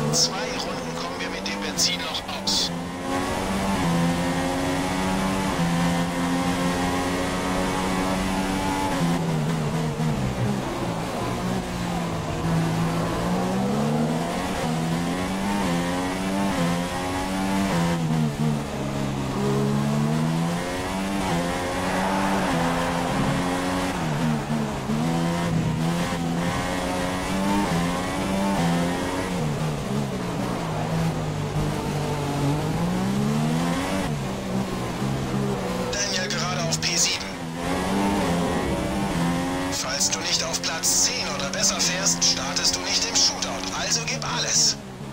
2 Runden kommen wir mit dem Benzin noch aus. Falls du nicht auf Platz 10 oder besser fährst, startest du nicht im Shootout, also gib alles.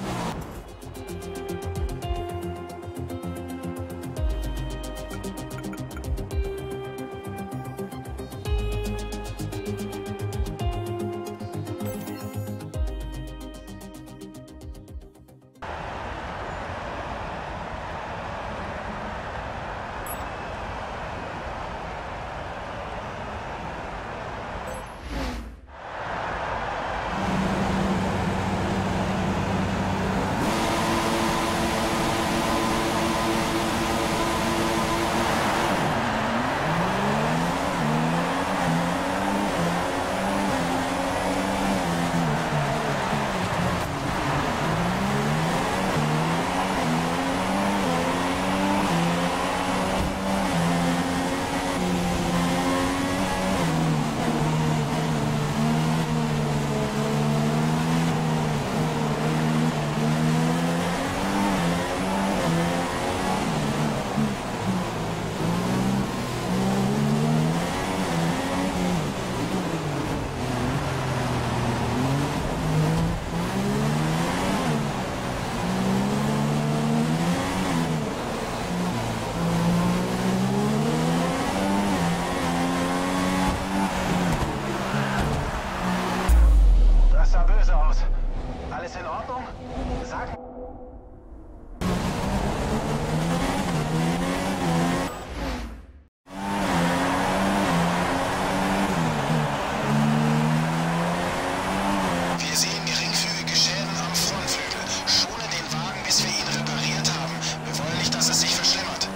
Alles in Ordnung? Sag. Wir sehen geringfügige Schäden am Frontflügel. Schone den Wagen, bis wir ihn repariert haben. Wir wollen nicht, dass es sich verschlimmert.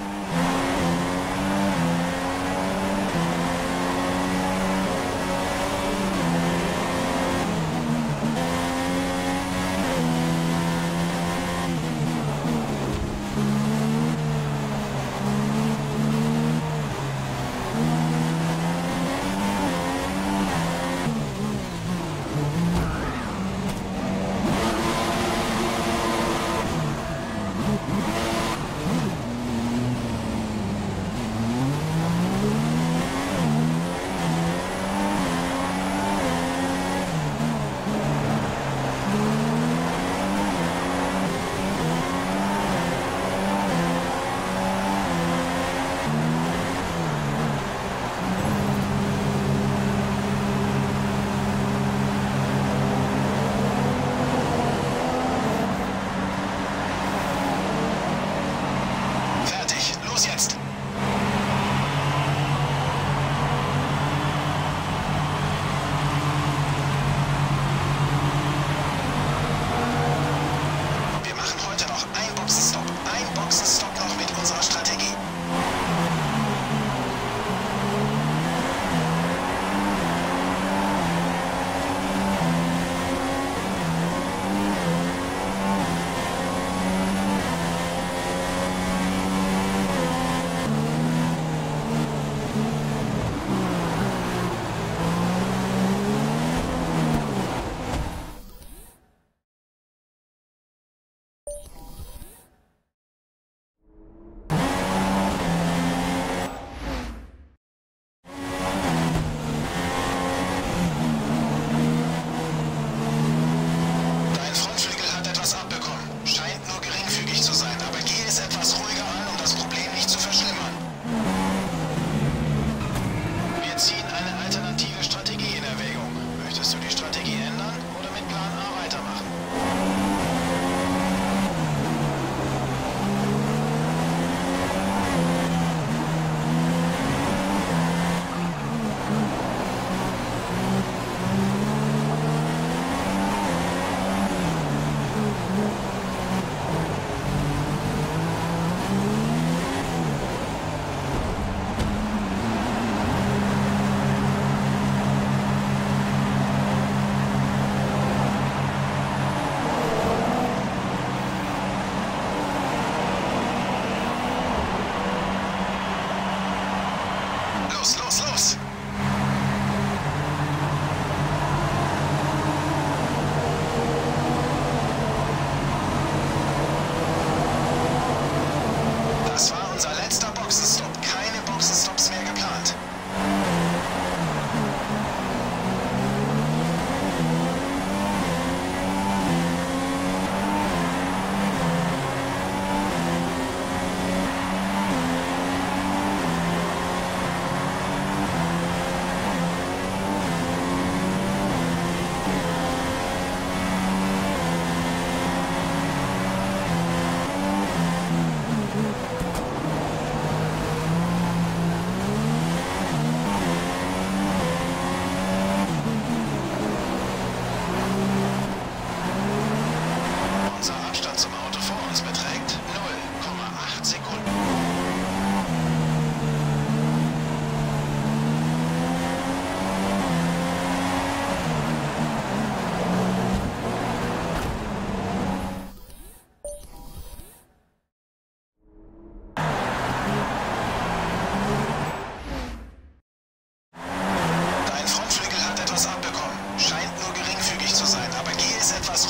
Jetzt! Wir machen heute noch einen Boxenstopp. Ein Boxenstopp noch mit unserer Strategie.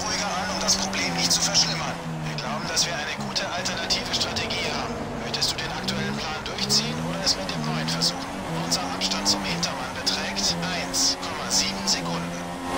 ruhiger an, um das Problem nicht zu verschlimmern. Wir glauben, dass wir eine gute alternative Strategie haben. Möchtest du den aktuellen Plan durchziehen oder es mit dem neuen versuchen? Unser Abstand zum Hintermann beträgt 1,7 Sekunden.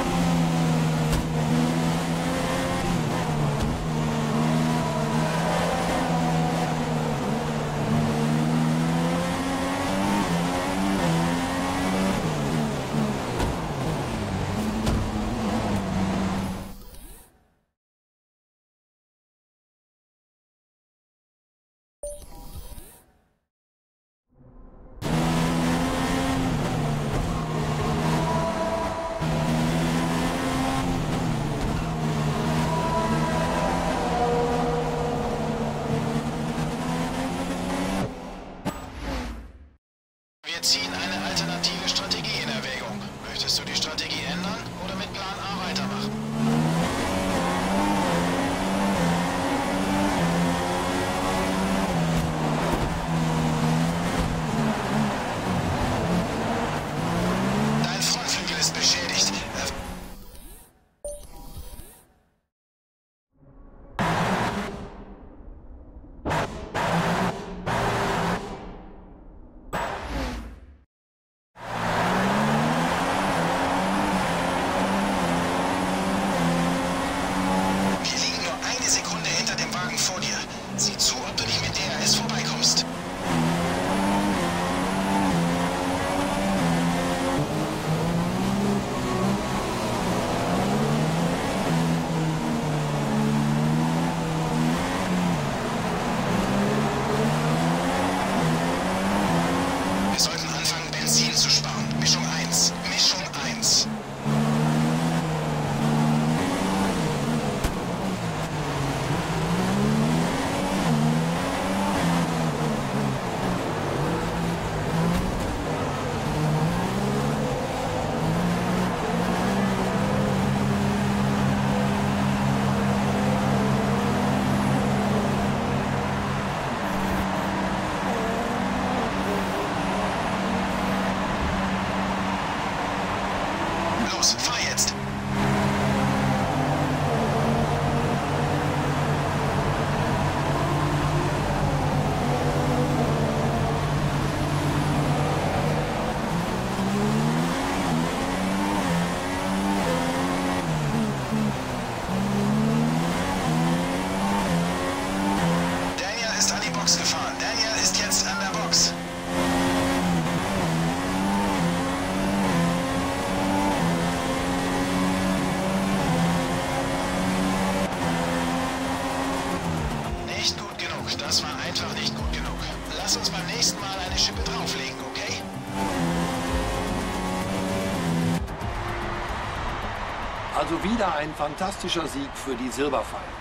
Wir ziehen eine alternative Strategie in Erwägung. Möchtest du die Strategie ändern oder mit Plan A weitermachen? Dein Frontflügel ist beschädigt. Vor dir. Sieh zu, ob du nicht mit DRS vorbeikommst. Wir sollten anfangen, Benzin zu sparen. Mischung 1. Mischung 1. Los, fahr jetzt! Daniel ist an die Box gefahren. Daniel ist jetzt an der Box. Nicht gut genug. Das war einfach nicht gut genug. Lass uns beim nächsten Mal eine Schippe drauflegen, okay? Also wieder ein fantastischer Sieg für die Silberpfeile.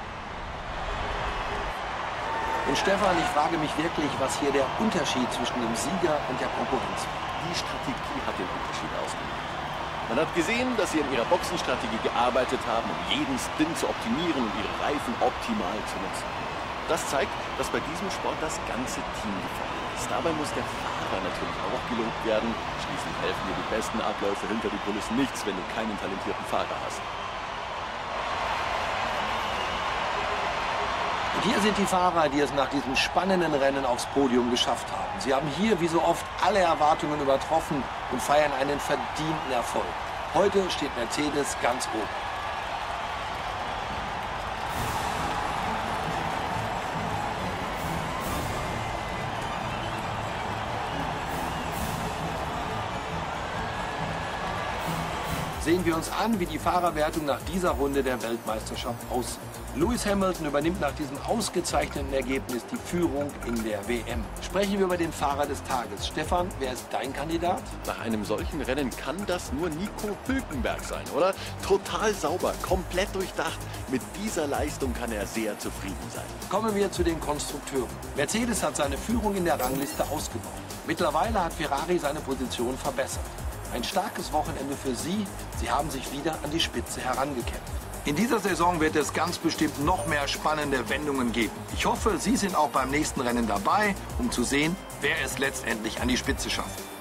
Und Stefan, ich frage mich wirklich, was hier der Unterschied zwischen dem Sieger und der Konkurrenz war. Die Strategie hat den Unterschied ausgemacht. Man hat gesehen, dass sie an ihrer Boxenstrategie gearbeitet haben, um jeden Stint zu optimieren und ihre Reifen optimal zu nutzen. Das zeigt, dass bei diesem Sport das ganze Team gefordert ist. Dabei muss der Fahrer natürlich auch gelobt werden. Schließlich helfen dir die besten Abläufe hinter die Kulissen nichts, wenn du keinen talentierten Fahrer hast. Und hier sind die Fahrer, die es nach diesem spannenden Rennen aufs Podium geschafft haben. Sie haben hier, wie so oft, alle Erwartungen übertroffen und feiern einen verdienten Erfolg. Heute steht Mercedes ganz oben. Sehen wir uns an, wie die Fahrerwertung nach dieser Runde der Weltmeisterschaft aussieht. Lewis Hamilton übernimmt nach diesem ausgezeichneten Ergebnis die Führung in der WM. Sprechen wir über den Fahrer des Tages. Stefan, wer ist dein Kandidat? Nach einem solchen Rennen kann das nur Nico Hülkenberg sein, oder? Total sauber, komplett durchdacht. Mit dieser Leistung kann er sehr zufrieden sein. Kommen wir zu den Konstrukteuren. Mercedes hat seine Führung in der Rangliste ausgebaut. Mittlerweile hat Ferrari seine Position verbessert. Ein starkes Wochenende für Sie. Sie haben sich wieder an die Spitze herangekämpft. In dieser Saison wird es ganz bestimmt noch mehr spannende Wendungen geben. Ich hoffe, Sie sind auch beim nächsten Rennen dabei, um zu sehen, wer es letztendlich an die Spitze schafft.